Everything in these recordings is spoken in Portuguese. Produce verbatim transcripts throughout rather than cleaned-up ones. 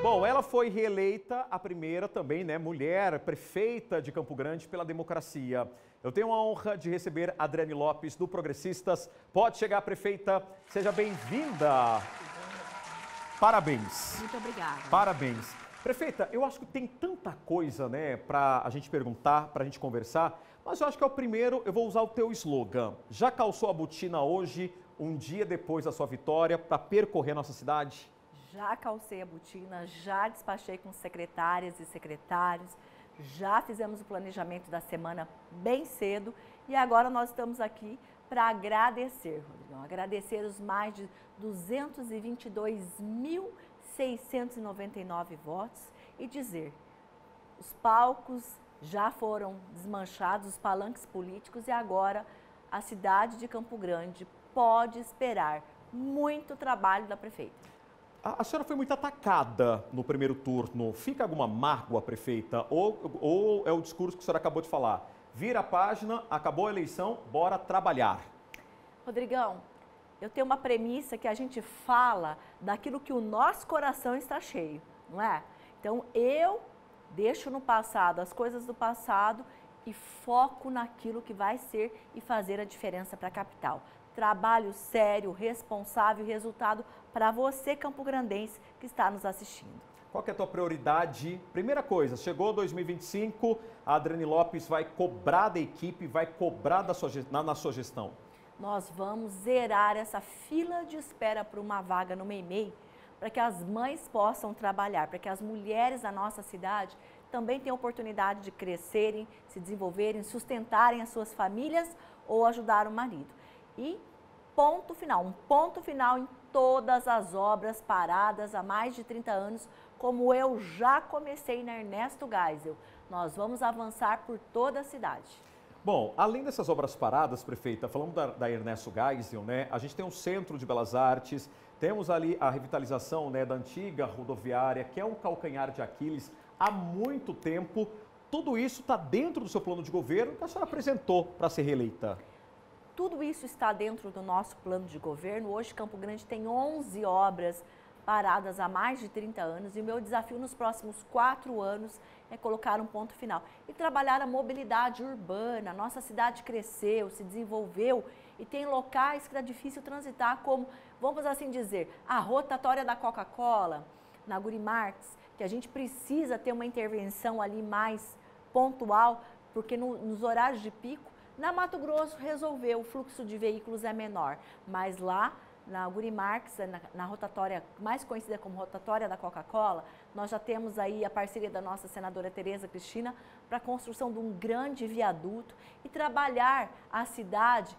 Bom, ela foi reeleita a primeira também, né, mulher prefeita de Campo Grande pela Democracia. Eu tenho a honra de receber a Adriane Lopes, do Progressistas. Pode chegar, prefeita. Seja bem-vinda. Parabéns. Muito obrigada. Parabéns. Prefeita, eu acho que tem tanta coisa, né, para a gente perguntar, para a gente conversar, mas eu acho que é o primeiro, eu vou usar o teu slogan. Já calçou a botina hoje, um dia depois da sua vitória, para percorrer a nossa cidade? Já calcei a botina, já despachei com secretárias e secretários, já fizemos o planejamento da semana bem cedo e agora nós estamos aqui para agradecer, Rodrigão, agradecer os mais de duzentos e vinte e dois mil seiscentos e noventa e nove votos e dizer, os palcos já foram desmanchados, os palanques políticos, e agora a cidade de Campo Grande pode esperar muito trabalho da prefeita. A senhora foi muito atacada no primeiro turno. Fica alguma mágoa, prefeita? Ou, ou é o discurso que a senhora acabou de falar? Vira a página, acabou a eleição, bora trabalhar. Rodrigão, eu tenho uma premissa que a gente fala daquilo que o nosso coração está cheio, não é? Então, eu deixo no passado as coisas do passado e foco naquilo que vai ser e fazer a diferença para a capital. Trabalho sério, responsável e resultado para você, campograndense, que está nos assistindo. Qual que é a tua prioridade? Primeira coisa, chegou dois mil e vinte e cinco, a Adriane Lopes vai cobrar da equipe, vai cobrar da sua, na, na sua gestão. Nós vamos zerar essa fila de espera para uma vaga no MEI-MEI, para que as mães possam trabalhar, para que as mulheres da nossa cidade também tenham oportunidade de crescerem, se desenvolverem, sustentarem as suas famílias ou ajudar o marido. E ponto final, um ponto final em todas as obras paradas há mais de trinta anos, como eu já comecei na Ernesto Geisel. Nós vamos avançar por toda a cidade. Bom, além dessas obras paradas, prefeita, falando da, da Ernesto Geisel, né, a gente tem um Centro de Belas Artes, temos ali a revitalização, né, da antiga rodoviária, que é um calcanhar de Aquiles há muito tempo. Tudo isso está dentro do seu plano de governo que a senhora apresentou para ser reeleita. Tudo isso está dentro do nosso plano de governo. Hoje, Campo Grande tem onze obras paradas há mais de trinta anos e o meu desafio nos próximos quatro anos é colocar um ponto final e trabalhar a mobilidade urbana. Nossa cidade cresceu, se desenvolveu e tem locais que está difícil transitar, como, vamos assim dizer, a rotatória da Coca-Cola, na Guri Marx, que a gente precisa ter uma intervenção ali mais pontual, porque no, nos horários de pico, na Mato Grosso resolveu, o fluxo de veículos é menor, mas lá na Guri Marx, na, na rotatória mais conhecida como rotatória da Coca-Cola, nós já temos aí a parceria da nossa senadora Tereza Cristina para a construção de um grande viaduto e trabalhar a cidade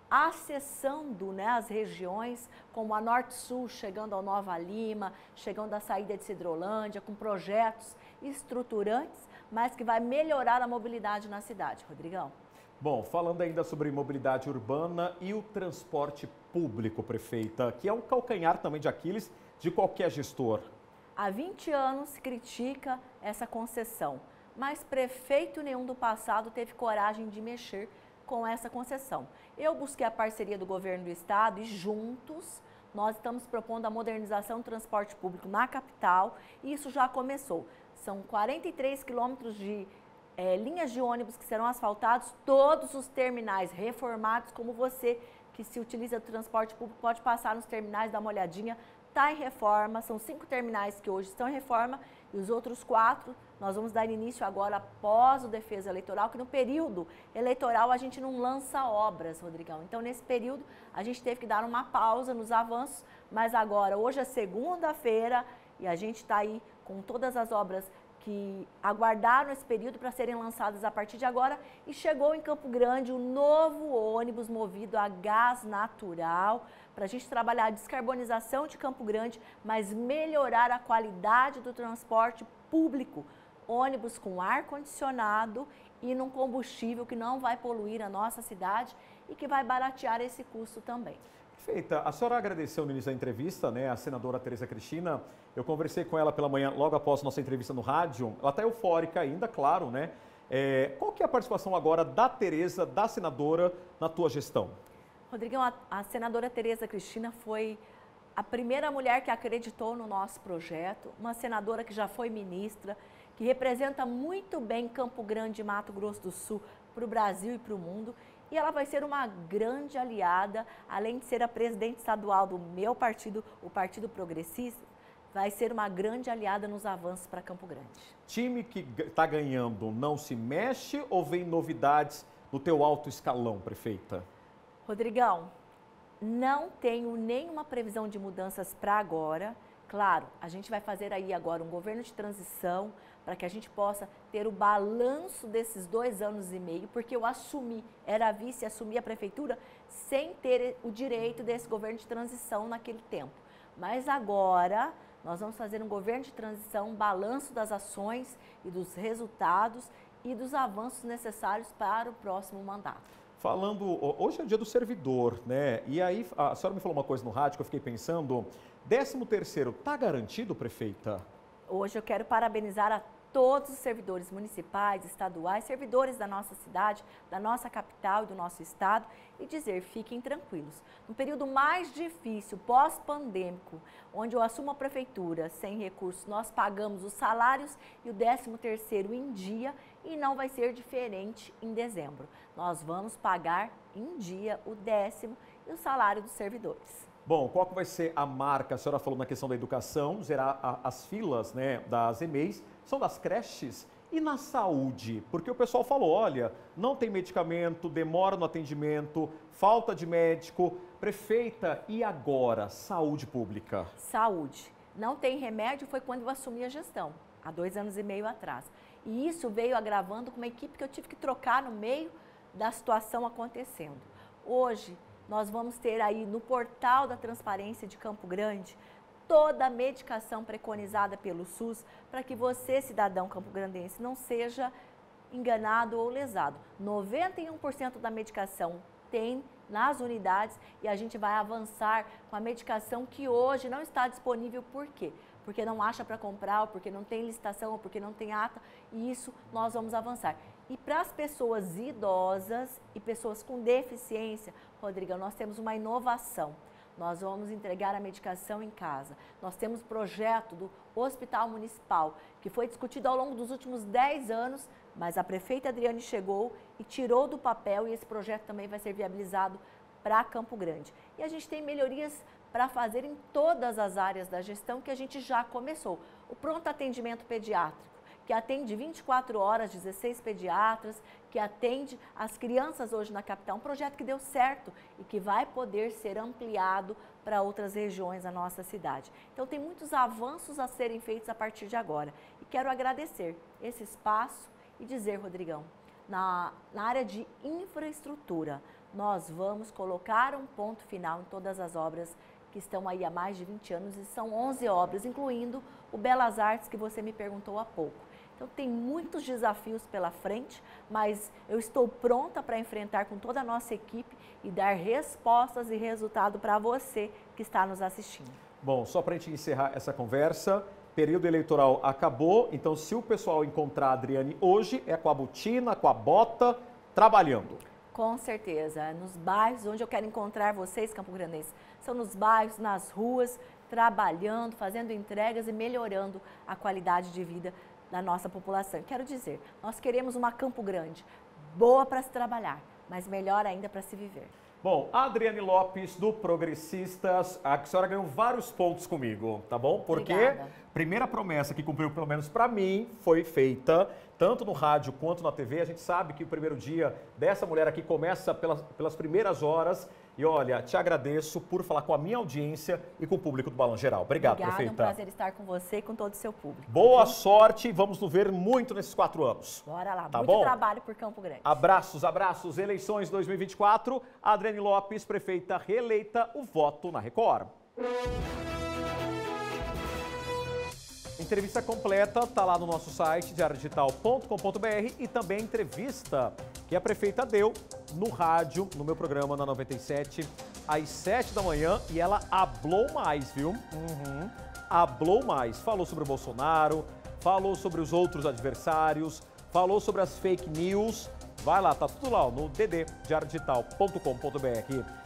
acessando, né, as regiões como a Norte-Sul, chegando ao Nova Lima, chegando à saída de Cidrolândia, com projetos estruturantes, mas que vai melhorar a mobilidade na cidade. Rodrigão. Bom, falando ainda sobre mobilidade urbana e o transporte público, prefeita, que é um calcanhar também de Aquiles de qualquer gestor. Há vinte anos se critica essa concessão, mas prefeito nenhum do passado teve coragem de mexer com essa concessão. Eu busquei a parceria do governo do estado e juntos nós estamos propondo a modernização do transporte público na capital e isso já começou. São quarenta e três quilômetros de É, linhas de ônibus que serão asfaltados, todos os terminais reformados, como você que se utiliza do transporte público pode passar nos terminais, dar uma olhadinha, está em reforma, são cinco terminais que hoje estão em reforma e os outros quatro nós vamos dar início agora após o defesa eleitoral, que no período eleitoral a gente não lança obras, Rodrigão. Então nesse período a gente teve que dar uma pausa nos avanços, mas agora hoje é segunda-feira e a gente está aí com todas as obras que aguardaram esse período para serem lançadas a partir de agora e chegou em Campo Grande um novo ônibus movido a gás natural para a gente trabalhar a descarbonização de Campo Grande, mas melhorar a qualidade do transporte público. Ônibus com ar-condicionado e num combustível que não vai poluir a nossa cidade e que vai baratear esse custo também. Perfeita. A senhora agradeceu no início da entrevista, né, a senadora Tereza Cristina. Eu conversei com ela pela manhã, logo após nossa entrevista no rádio. Ela está eufórica ainda, claro, né? É, qual que é a participação agora da Tereza, da senadora, na tua gestão? Rodrigão, a, a senadora Tereza Cristina foi a primeira mulher que acreditou no nosso projeto, uma senadora que já foi ministra, que representa muito bem Campo Grande e Mato Grosso do Sul para o Brasil e para o mundo. E ela vai ser uma grande aliada, além de ser a presidente estadual do meu partido, o Partido Progressista, vai ser uma grande aliada nos avanços para Campo Grande. Time que está ganhando não se mexe ou vem novidades no teu alto escalão, prefeita? Rodrigão, não tenho nenhuma previsão de mudanças para agora. Claro, a gente vai fazer aí agora um governo de transição para que a gente possa ter o balanço desses dois anos e meio, porque eu assumi, era vice, assumi a prefeitura sem ter o direito desse governo de transição naquele tempo. Mas agora nós vamos fazer um governo de transição, um balanço das ações e dos resultados e dos avanços necessários para o próximo mandato. Falando, hoje é o dia do servidor, né? E aí a senhora me falou uma coisa no rádio que eu fiquei pensando, décimo terceiro, está garantido, prefeita? Hoje eu quero parabenizar a todos os servidores municipais, estaduais, servidores da nossa cidade, da nossa capital e do nosso estado e dizer, fiquem tranquilos. No período mais difícil, pós-pandêmico, onde eu assumo a prefeitura sem recursos, nós pagamos os salários e o décimo terceiro em dia e não vai ser diferente em dezembro. Nós vamos pagar em dia o décimo e o salário dos servidores. Bom, qual que vai ser a marca? A senhora falou na questão da educação, zerar a, as filas, né, das E M E Is, são das creches e na saúde, porque o pessoal falou, olha, não tem medicamento, demora no atendimento, falta de médico. Prefeita, e agora, saúde pública? Saúde. Não tem remédio, foi quando eu assumi a gestão, há dois anos e meio atrás. E isso veio agravando com uma equipe que eu tive que trocar no meio da situação acontecendo. Hoje, nós vamos ter aí no portal da transparência de Campo Grande toda a medicação preconizada pelo SUS para que você, cidadão campograndense, não seja enganado ou lesado. noventa e um por cento da medicação tem nas unidades e a gente vai avançar com a medicação que hoje não está disponível. Por quê? Porque não acha para comprar, ou porque não tem licitação, ou porque não tem ata, e isso nós vamos avançar. E para as pessoas idosas e pessoas com deficiência, Rodrigo, nós temos uma inovação. Nós vamos entregar a medicação em casa. Nós temos o projeto do Hospital Municipal, que foi discutido ao longo dos últimos dez anos, mas a prefeita Adriane chegou e tirou do papel e esse projeto também vai ser viabilizado para Campo Grande. E a gente tem melhorias para fazer em todas as áreas da gestão que a gente já começou. O pronto atendimento pediátrico, que atende vinte e quatro horas, dezesseis pediatras, que atende as crianças hoje na capital. Um projeto que deu certo e que vai poder ser ampliado para outras regiões da nossa cidade. Então, tem muitos avanços a serem feitos a partir de agora. E quero agradecer esse espaço e dizer, Rodrigão, na, na área de infraestrutura, nós vamos colocar um ponto final em todas as obras que estão aí há mais de vinte anos e são onze obras, incluindo o Belas Artes, que você me perguntou há pouco. Então, tem muitos desafios pela frente, mas eu estou pronta para enfrentar com toda a nossa equipe e dar respostas e resultado para você que está nos assistindo. Bom, só para a gente encerrar essa conversa, período eleitoral acabou, então se o pessoal encontrar a Adriane hoje, é com a botina, com a bota, trabalhando. Com certeza, nos bairros onde eu quero encontrar vocês, campograndenses, são nos bairros, nas ruas, trabalhando, fazendo entregas e melhorando a qualidade de vida da nossa população. Quero dizer, nós queremos uma Campo Grande boa para se trabalhar, mas melhor ainda para se viver. Bom, a Adriane Lopes, do Progressistas, a senhora ganhou vários pontos comigo, tá bom? Porque Obrigada. Primeira promessa que cumpriu, pelo menos para mim, foi feita, tanto no rádio quanto na T V. A gente sabe que o primeiro dia dessa mulher aqui começa pelas, pelas primeiras horas. E olha, te agradeço por falar com a minha audiência e com o público do Balão Geral. Obrigado, Obrigada, prefeita. É um prazer estar com você e com todo o seu público. Boa sorte, vamos nos ver muito nesses quatro anos. Bora lá, tá muito bom? trabalho por Campo Grande. Abraços, abraços. Eleições dois mil e vinte e quatro, Adriane Lopes, prefeita reeleita, o voto na Record. Entrevista completa está lá no nosso site, diário digital ponto com ponto br, e também a entrevista que a prefeita deu no rádio, no meu programa na noventa e sete, às sete da manhã, e ela hablou mais, viu? Uhum. Hablou mais. Falou sobre o Bolsonaro, falou sobre os outros adversários, falou sobre as fake news. Vai lá, tá tudo lá ó, no D D, diário digital ponto com ponto br.